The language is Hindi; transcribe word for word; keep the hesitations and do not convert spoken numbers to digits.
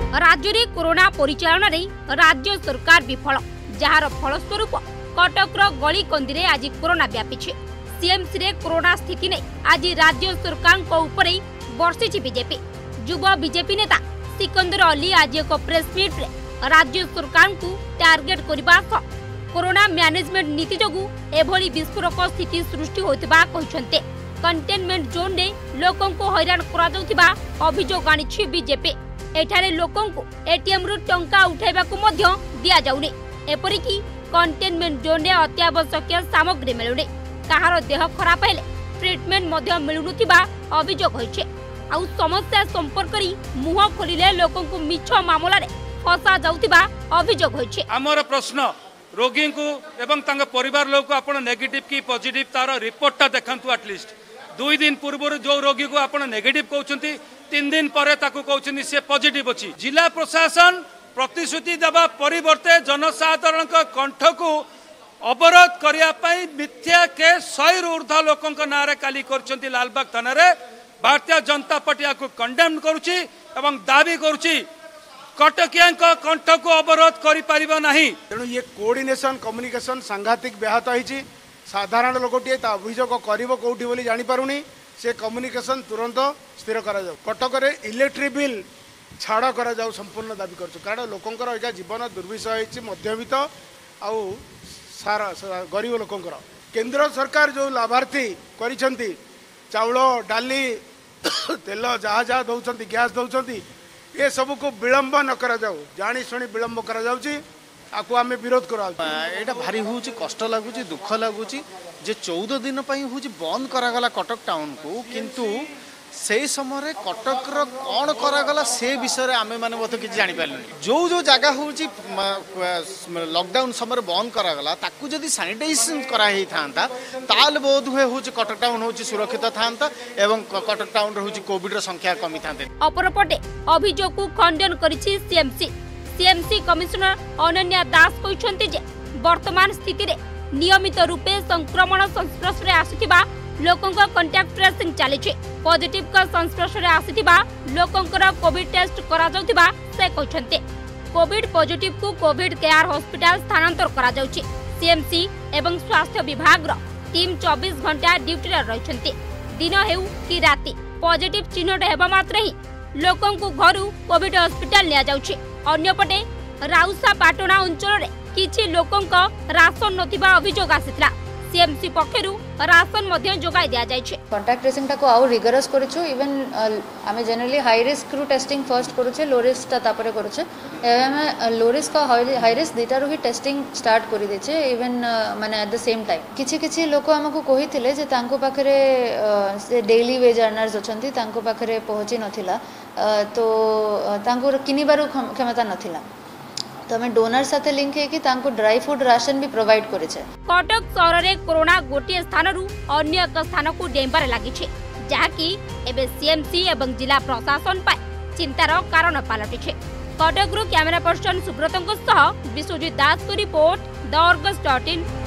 राज्य में कोरोना परिचालन में राज्य सरकार विफल, जार फलस्वरूप कटकर गली कंदी में आज कोरोना व्यापी। सीएमसी रे कोरोना स्थिति ने आज राज्य सरकार को ऊपर बर्षिछि बीजेपी। युवा बीजेपी नेता सिकंदर अली आज एक प्रेस मीट रे राज्य सरकार को टार्गेट करबा सह कोरोना मैनेजमेंट नीति जोगु एभली विस्फोरक स्थिति सृष्टि होतिबा कहिसंते। कंटेनमेंट जोन ने लोकों को हैरान करा जाउतिबा अभियोग आनिछि बीजेपी। एठारे लोकों को एटीएम रु टंका उठाइबा को मध्य दिया जाउनी। एपरि कि कंटेनमेंट जोन ने अत्यावश्यक सामग्री मिलुनी। कहार देह खराब हेले ट्रीटमेंट मध्य मिलुनुतिबा अभियोग होइछे। आउ समस्या संपर्क करी मुह खोलिले लोकों को मिछ मामला रे फसा जाउतिबा अभियोग होइछे। हमर प्रश्न रोगी को एवं तांग परिवार लोग को आपण नेगेटिव की पॉजिटिव तार रिपोर्टटा देखंतु। एटलिस्ट दुई दिन पूर्व जो रोगी को आपण नेगेटिव कहउछंती तीन दिन परे ताकू कहउछंती से पॉजिटिव अछि। जिला प्रशासन प्रतिश्रुति देबा परिवर्ते जनसाधारण कंठ को अवरोध करिया पई मिथ्या के सौ ऊर्ध्व लोकों नारे काली करछंती। लालबाग थाना रे भारतीय जनता पार्टी को कंडेम करुछि एवं दाबी करुछि कटकिया कंठ को अवरोध करि परिबा नहीं। तेणु ये कोऑर्डिनेशन कम्युनिकेशन सांघातिक व्याहत होइछि। साधारण लोकटिए ता अभियोग करिवो कोठी बोली जानि पारुनी। से कम्युनिकेशन तुरंत स्थिर करा जाऊ। कटक रे इलेक्ट्रिक बिल छाड़ करा जाऊ संपूर्ण दाबी करछु। कारण लोकंकर एजा जीवन दुर्विषय होइछि। मध्यवित्त आउ सारा गरीब लोकंकर केंद्र सरकार जो लाभार्थी करिसंती चाउल डाली तेल जहाँ जहाँ दौरान गैस दौरान ये सब को विलंब न करा जाऊ। जानी शुणी विलंब करा जाउची। आकु आमे विरोध करा। एटा भारी होउची कष्ट लागुची दुख लागुची जे चौदह दिन पई होउची बंद करा गला कटक टाउन को। किंतु से समय कटक रो कोन करा गला से विषय रे आमे माने बत किछ जानि पारलनी। जो जो जगह होउची लॉकडाउन समय बंद करा गला ताकू जदी सैनिटाइजेशन करा हेई थांता ताल बोध हुए होउची कटक टाउन होउची सुरक्षित थांता एवं कटक टाउन रे होउची कोविड रो संख्या कमी थांते। अपरपटे अभियोग को खंडन करिछि CMC. CMC commissioner Ananya Das कहिसंती जे वर्तमान स्थिति रे नियमित रूपे संक्रमण संस्पर्श रे आसुतिबा लोकों का कांटेक्ट ट्रेसिंग चली। पॉजिटिव का संस्पर्श रे आसीथिबा लोकों का कोविड टेस्ट करा जाउथिबा से कहछन्ते। कोविड पॉजिटिव को कोविड केयर हॉस्पिटल स्थानांतर करा जाउछि। सीएमसी एवं स्वास्थ्य विभाग रो टीम चौबीस घंटा ड्यूटी रे रहिसन्ते। दिन हेउ कि राति पॉजिटिव चिन्हट हेबा मात्र ही लोकों को घरु कोविड हॉस्पिटल लिया जाउछि। अन्यपटे राउसा पाटोना अंचल रे किछि लोकों का राशन नथिबा अभियोग आसितला। सीएमसी पक्षरु राशन मध्य जोगाई दिया जायछि। कांटेक्ट ट्रेसिंग टा को आउ रिगरस करछु। इवन आमे जनरली हाई रिस्क रु टेस्टिंग फर्स्ट करूछे लो रिस्क ता तापरे करूछे। एमे लो रिस्क का हाई रिस्क दिटा रु ही टेस्टिंग स्टार्ट करि देछे। इवन माने एट द सेम टाइम किछि किछि लोक हमकु कहिथिले जे तांको पाखरे से डेली वेज अर्नर्स अछंती तांको पाखरे पहुंची नथिला तो तांको किनिबारु क्षमता नथिला तो हमें डोनर साथे लिंक है कि तांको ड्राई फूड राशन भी प्रोवाइड करे छे। कटक शहर रे कोरोना गोटे स्थान रु अन्य एक स्थान को डेंबार लागि छे जाकी एबे सीएमसी एवं जिला प्रशासन पाए चिंतार कारण पालटी छे। कटक रु कैमरा पर्सन सुब्रतंग सह विश्वजीत दास को report the Argus dot in.